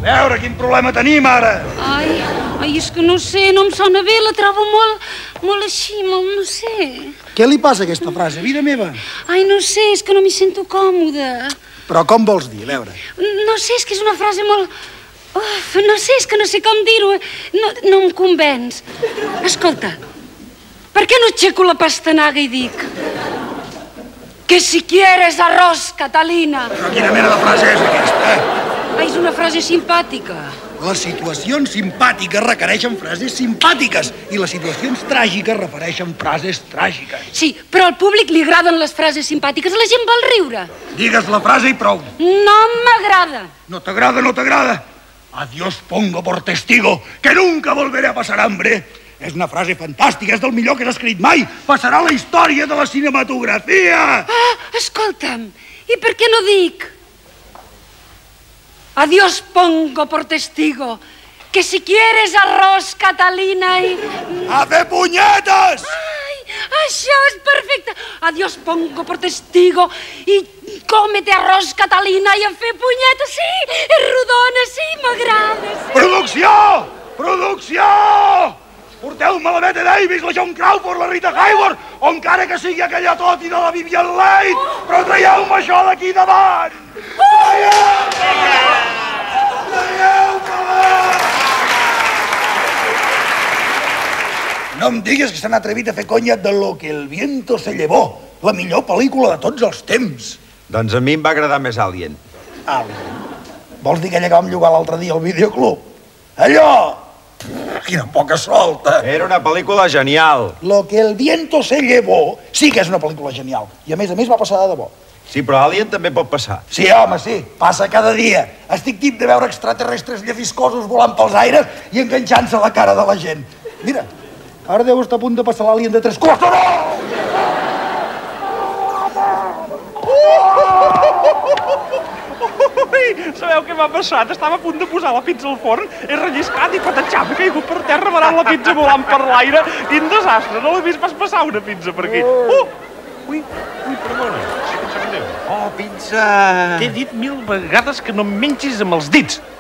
veure, quin problema tenim ara? Ai, és que no sé, no em sona bé, la trobo molt així, no sé. Què li passa a aquesta frase, vida meva? Ai, no sé, és que no m'hi sento còmoda. Però com vols dir, a veure? No sé, és que és una frase molt... Uf, no sé, és que no sé com dir-ho. No em convenç. Escolta, per què no aixeco la pastanaga i dic... Que si quieres arroz, Catalina. Però quina mena de frase és aquesta? Ai, és una frase simpàtica. Les situacions simpàtiques requereixen frases simpàtiques i les situacions tràgiques refereixen frases tràgiques. Sí, però al públic li agraden les frases simpàtiques. La gent vol riure. Digues la frase i prou. No m'agrada. No t'agrada, no t'agrada. A Dios pongo por testigo que nunca volveré a pasar hambre. És una frase fantàstica, és del millor que s'ha escrit mai. Passarà a la història de la cinematografia. Ah, escolta'm, i per què no dic? A Dios pongo por testigo que si quieres arroz, Catalina, i... A fer punyetes! Ai, això és perfecte. A Dios pongo por testigo i cómete arroz, Catalina, i a fer punyetes. Sí, és rodona, sí, m'agrada. Sí. Producció! Producció! Porteu-me la Bette Davis, la Joan Crawford, la Rita Hayworth, o encara que sigui aquella tot i de la Vivian Leigh, però traieu-me això d'aquí davant! Traieu-me-la! No em digues que s'han atrevit a fer conya de Lo que el viento se llevó, la millor pel·lícula de tots els temps. Doncs a mi em va agradar més Alien. Alien? Vols dir aquella que vam llogar l'altre dia al videoclub? Allò! Quina poca solta! Era una pel·lícula genial. Lo que el viento se llevó sí que és una pel·lícula genial. I a més va passar de debò. Sí, però Alien també pot passar. Sí, home, sí. Passa cada dia. Estic tip de veure extraterrestres llefiscosos volant pels aires i enganxant-se a la cara de la gent. Mira, ara deu estar a punt de passar l'Alien de 3 quarts d'hora! Sabeu què m'ha passat? Estava a punt de posar la pizza al forn, he relliscat i patatxam, he caigut per terra, m'ha anat la pizza volant per l'aire. Quin desastre, no l'he vist pas passar una pizza per aquí. Ui, perdona, sí que em sap greu. Oh, pizza! T'he dit 1000 vegades que no em mengis amb els dits.